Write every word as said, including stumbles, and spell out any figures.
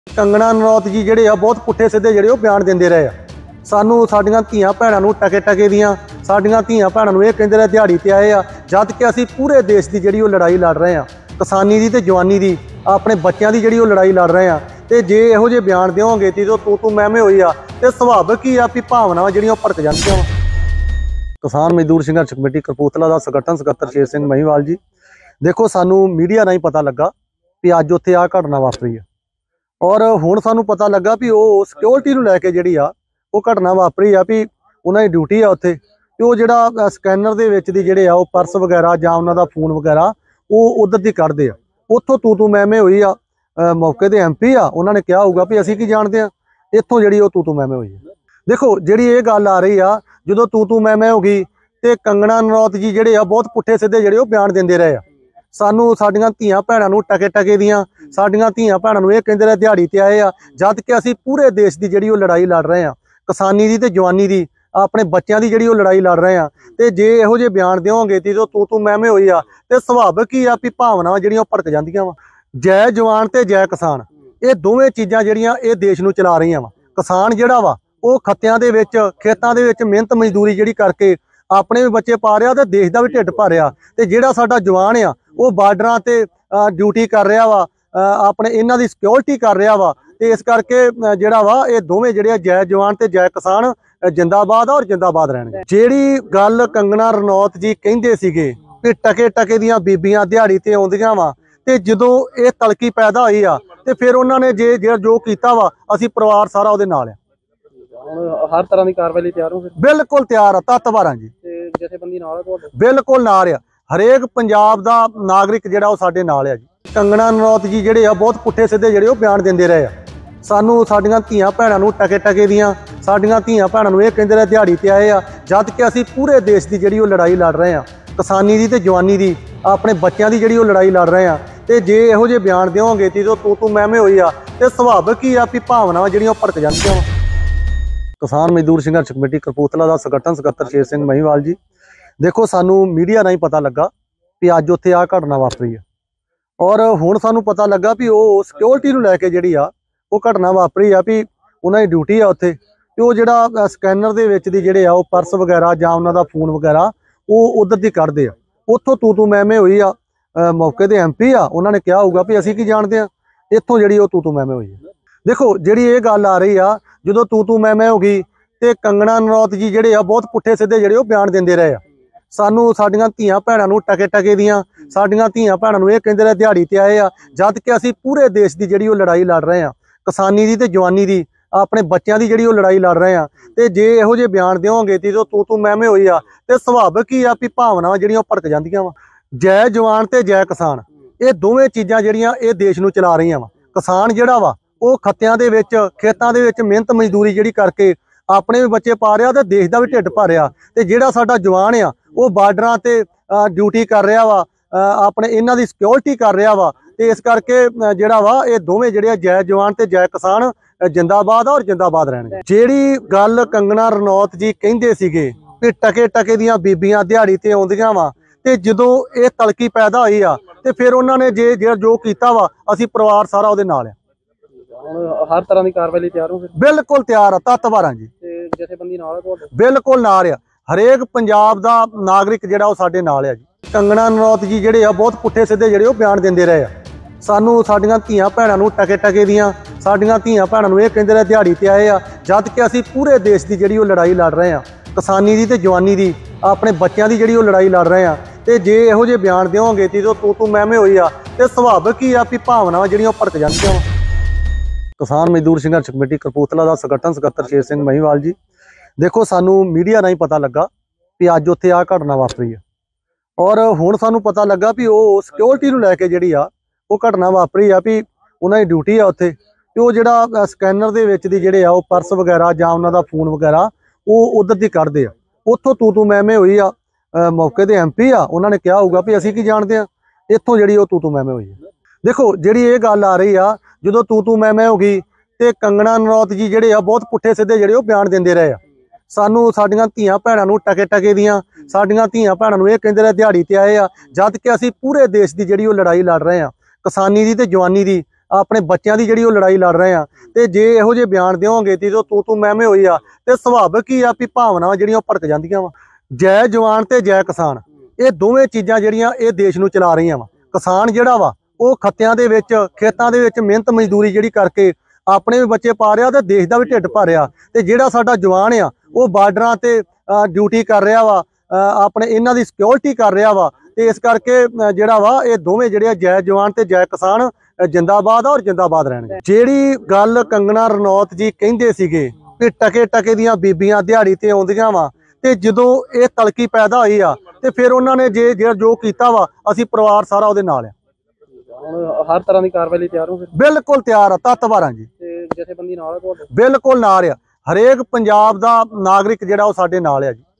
कंगना रनौत जी जिहड़े आ बहुत पुट्ठे सिद्धे जिहड़े बयान देंदे रहे आ। सानू साडियां धीआं भैणां नूं टके टके दियां साडियां धीआं भैणां नूं इह कहिंदे रहे दिहाड़ी ते आए आ, जद कि असीं पूरे देश की जिहड़ी लड़ाई लड़ रहे हैं, किसानी की ते जवानी की, अपने बच्चों की जिहड़ी लड़ाई लड़ रहे हैं। तो जे इहो जे बयान देवोगे तो तू तू मैं मैं होई आ ते सुभाविक ही आ भी भावनावां जिहड़ियां भड़क जांदियां वा। किसान मजदूर संघर्ष कमेटी कपूरथला का संगठन सकत्तर शेर सिंह महिवाल जी, देखो सानू मीडिया राही पता लगा भी अज उत्थे आ घटना वापरी है और हुण सानू पता लगा भी वो सिक्योरिटी नूं लैके जिहड़ी आ वो घटना वापरी आ भी उन्हां दी ड्यूटी आ उत्थे ते वो जिहड़ा स्कैनर दे विच दी जिहड़े आ वो पर्स वगैरह जां उन्हां दा फोन वगैरह वो उधर दी कढदे आ। उत्थों तू तू मैं मैं होई आ, मौके दे एम पी आ, उन्होंने कहा होगा भी असीं की जाणदे आ, इत्थों जिहड़ी तू तू मैं मैं होई है। देखो जिहड़ी ये गल आ रही आ जदों तू तू मैं मैं हो गई ते कंगना रनौत जी जिहड़े आ बहुत पुट्ठे सिद्धे जिहड़े बयान देंदे रहे आ। सानू साडियां धीआं भैणां नूं टके टके दियां साडियां धीआं भैणां नूं इह कहिंदे रहे दिहाड़ी ते आए आ, जद कि असीं पूरे देश की जिहड़ी लड़ाई लड़ रहे हैं, किसानी की ते जवानी की, अपने बच्चों की जिहड़ी लड़ाई लड़ रहे हैं। तो जे इहो जे बयान देवोगे तो तू तू मैं मैं होई आ ते सुभाविक ही आ भी भावनावां जिहड़ियां भड़क जांदियां वा। जय जवान ते जय किसान, ये दोवें चीज़ां जिहड़ियां ये देश नूं चला रहीआं वा। किसान जिहड़ा वा वो खत्तियां दे विच खेतां दे विच मेहनत मजदूरी जिहड़ी करके अपने भी बच्चे पा रहा ते देश का भी ढिड भर रहा, ते जिहड़ा साडा जवान आ वो बार्डरां ते ड्यूटी कर रहा वा, अपने इन्हां दी सिक्योरिटी कर रहा वा। ते इस करके जिहड़ा वा ये दोवें जिहड़े जय जवान ते जय किसान जिंदाबाद और जिंदाबाद रहणगे। जिहड़ी गल कंगना रनौत जी कहिंदे सीगे कि टके टके दियां बीबियां दिहाड़ी ते आउंदियां वा, ते जदों ये तलकी पैदा होई आ ते फिर उन्होंने जे जो कीता वा असीं परिवार सारा उहदे नाल आ। हर तरह की कार्रवाई लई तैयार हो? बिल्कुल तैयार आ, तत्पर आ जी। जथेबंदी नाल है तुहाडे? बिल्कुल नाल आ, हरेक पंजाब दा नागरिक जिहड़ा वो साडे नाल आ जी। कंगना रनौत जी जिहड़े आ बहुत पुट्ठे सिद्धे जिहड़े बयान देंदे रहे आ। सानू साडियां धीआं भैणां नूं टके टके दियां साडियां धीआं भैणां नूं इह कहिंदे रहे दिहाड़ी ते आए आ, जद कि असीं पूरे देश की जिहड़ी लड़ाई लड़ रहे हैं, किसानी की ते जवानी की, अपने बच्चों की जिहड़ी लड़ाई लड़ रहे हैं। तो जे इहो जे बयान देवोगे तो तू तू मैं मैं होई आ ते सुभाविक ही आ भी भावनावां जिहड़ियां भड़क जांदियां वा। किसान मजदूर संघर्ष कमेटी कपूरथला का संगठन सकत्तर शेर सिंह महिवाल जी, देखो सानू मीडिया राही पता लगा भी अज उत्थे आ घटना वापरी है और हुण सानू पता लगा भी वो सिक्योरिटी नूं लैके जिहड़ी आ वो घटना वापरी आ भी उन्हां दी ड्यूटी आ उत्थे ते वो जिहड़ा स्कैनर दे विच दी जिहड़े आ वो पर्स वगैरह जां उन्हां दा फोन वगैरह वो उधर दी कढदे आ। उत्थों तू तू मैं मैं होई आ, मौके दे एम पी आ, उन्होंने कहा होगा भी असीं की जाणदे आ, इत्थों जिहड़ी तू तू मैं मैं होई है। देखो जिहड़ी ये गल आ रही आ जदों तू तू मैं मैं हो गई ते कंगना रनौत जी जिहड़े आ बहुत पुट्ठे सिद्धे जिहड़े बयान देंदे रहे आ। सानू साडियां धीआं भैणां नूं टके टके दियां साडियां धीआं भैणां नूं इह कहिंदे रहे दिहाड़ी ते आए आ, जद कि असीं पूरे देश की जिहड़ी लड़ाई लड़ रहे हैं, किसानी की ते जवानी की, अपने बच्चों की जिहड़ी लड़ाई लड़ रहे हैं। तो जे इहो जे बयान देवोगे तो तू तू मैं मैं होई आ ते सुभाविक ही आ भी भावनावां जिहड़ियां भड़क जांदियां वा। जय जवान ते जय किसान, ये दोवें चीज़ां जिहड़ियां ये देश नूं चला रहीआं वा। किसान जिहड़ा वा वो खत्तियां दे विच खेतां दे विच मेहनत मजदूरी जिहड़ी करके अपने भी बच्चे पा रहा ते देश का भी ढिड भर रहा, ते जिहड़ा साडा जवान आ वो बार्डरां ते ड्यूटी कर रहा वा, अपने इन्हां दी सिक्योरिटी कर रहा वा। ते इस करके जिहड़ा वा ये दोवें जिहड़े जय जवान ते जय किसान जिंदाबाद और जिंदाबाद रहणगे। जिहड़ी गल कंगना रनौत जी कहिंदे सीगे कि टके टके दियां बीबियां दिहाड़ी ते आउंदियां वा, ते जदों ये तलकी पैदा होई आ ते फिर उन्होंने जे जो कीता वा असीं परिवार सारा उहदे नाल आ। हर तरह की कार्रवाई लई तैयार हो? बिल्कुल तैयार आ, तत्पर आ जी। जथेबंदी नाल है तुहाडे? बिल्कुल नाल आ, हरेक पंजाब दा नागरिक जिहड़ा वो साडे नाल आ जी। कंगना रनौत जी जिहड़े आ बहुत पुट्ठे सिद्धे जिहड़े बयान देंदे रहे आ। सानू साडियां धीआं भैणां नूं टके टके दियां साडियां धीआं भैणां नूं इह कहिंदे रहे दिहाड़ी ते आए आ, जद कि असीं पूरे देश की जिहड़ी लड़ाई लड़ रहे हैं, किसानी की ते जवानी की, अपने बच्चों की जिहड़ी लड़ाई लड़ रहे हैं। तो जे इहो जे बयान देवोगे तो तू तू मैं मैं होई आ ते सुभाविक ही आ भी भावनावां जिहड़ियां भड़क जांदियां वा। किसान मजदूर संघर्ष कमेटी कपूरथला का संगठन सकत्तर शेर सिंह महिवाल जी, देखो सानू मीडिया राही पता लगा भी अज उत्थे आ घटना वापरी है और हुण सानू पता लगा भी वो सिक्योरिटी नूं लैके जिहड़ी आ वो घटना वापरी आ भी उन्हां दी ड्यूटी आ उत्थे ते वो जिहड़ा स्कैनर दे विच दी जिहड़े आ वो पर्स वगैरह जां उन्हां दा फोन वगैरह वो उधर दी कढदे आ। उत्थों तू तू मैं मैं होई आ, मौके दे एम पी आ, उन्होंने कहा होगा भी असीं की जाणदे आ, इत्थों जिहड़ी तू तू मैं मैं होई है। देखो जिहड़ी ये गल आ रही आ जदों तू तू मैं मैं हो गई ते कंगना रनौत जी जिहड़े आ बहुत पुट्ठे सिद्धे जिहड़े बयान देंदे रहे आ। सानू साडियां धीआं भैणां नूं टके टके दियां साडियां धीआं भैणां नूं इह कहिंदे रहे दिहाड़ी ते आए आ, जद कि असीं पूरे देश की जिहड़ी लड़ाई लड़ रहे हैं, किसानी की ते जवानी की, ਆਪਣੇ ਬੱਚਿਆਂ ਦੀ ਜਿਹੜੀ ਉਹ ਲੜਾਈ ਲੜ ਰਹੇ ਆ। ਤੇ ਜੇ ਇਹੋ ਜਿਹੇ ਬਿਆਨ ਦਿਓਗੇ ਤੇ ਜਦੋਂ ਤੂੰ ਤੂੰ ਮਹਿਮੇ ਹੋਈ ਆ ਤੇ ਸੁਭਾਵਿਕ ਹੀ ਆ ਵੀ ਭਾਵਨਾਵਾਂ ਜਿਹੜੀਆਂ ਉਹ ਭੜਕ ਜਾਂਦੀਆਂ ਵਾ। ਜੈ ਜਵਾਨ ਤੇ ਜੈ ਕਿਸਾਨ, ਇਹ ਦੋਵੇਂ ਚੀਜ਼ਾਂ ਜਿਹੜੀਆਂ ਇਹ ਦੇਸ਼ ਨੂੰ ਚਲਾ ਰਹੀਆਂ ਵਾ। ਕਿਸਾਨ ਜਿਹੜਾ ਵਾ ਉਹ ਖੱਤਿਆਂ ਦੇ ਵਿੱਚ ਖੇਤਾਂ ਦੇ ਵਿੱਚ ਮਿਹਨਤ ਮਜ਼ਦੂਰੀ ਜਿਹੜੀ ਕਰਕੇ ਆਪਣੇ ਵੀ ਬੱਚੇ ਪਾ ਰਿਹਾ ਤੇ ਦੇਸ਼ ਦਾ ਵੀ ਢਿੱਡ ਭਰ ਰਿਹਾ। ਤੇ ਜਿਹੜਾ ਸਾਡਾ ਜਵਾਨ ਆ ਉਹ ਬਾਰਡਰਾਂ ਤੇ ਡਿਊਟੀ ਕਰ ਰਿਹਾ ਵਾ, ਆਪਣੇ ਇਹਨਾਂ ਦੀ ਸਿਕਿਉਰਿਟੀ ਕਰ ਰਿਹਾ ਵਾ। ਤੇ ਇਸ ਕਰਕੇ ਜਿਹੜਾ ਵਾ ਇਹ ਦੋਵੇਂ ਜਿਹੜੇ ਆ ਜੈ ਜਵਾਨ ਤੇ ਜੈ ਕਿਸਾਨ ਜਿੰਦਾਬਾਦ ਆ ਔਰ ਜਿੰਦਾਬਾਦ ਰਹਿਣਗੇ। ਜਿਹੜੀ ਗੱਲ ਕੰਗਣਾ ਰਣੌਤ ਜੀ ਕਹਿੰਦੇ ਸੀਗੇ ਕਿ ਟਕੇ ਟਕੇ ਦੀਆਂ ਬੀਬੀਆਂ ਦਿਹਾੜੀ ਤੇ ਆਉਂਦੀਆਂ ਵਾ, ਤੇ ਜਦੋਂ ਇਹ ਤਲਕੀ ਪੈਦਾ ਹੋਈ ਆ ਤੇ ਫਿਰ ਉਹਨਾਂ ਨੇ ਜੇ ਜੋ ਕੀਤਾ ਵਾ, ਅਸੀਂ ਪਰਿਵਾਰ ਸਾਰਾ ਉਹਦੇ ਨਾਲ ਆ। ਹੁਣ ਹਰ ਤਰ੍ਹਾਂ ਦੀ ਕਾਰਵਾਈ ਲਈ ਤਿਆਰ ਹੋ ਫਿਰ? ਬਿਲਕੁਲ ਤਿਆਰ ਆ, ਤੱਤਵਾਰਾਂ ਜੀ। ਤੇ ਜਥੇਬੰਦੀ ਨਾਲ ਆ ਤੁਹਾਡੇ? ਬਿਲਕੁਲ ਨਾਲ ਆ, ਹਰੇਕ ਪੰਜਾਬ ਦਾ ਨਾਗਰਿਕ ਜਿਹੜਾ ਉਹ ਸਾਡੇ ਨਾਲ ਆ ਜੀ।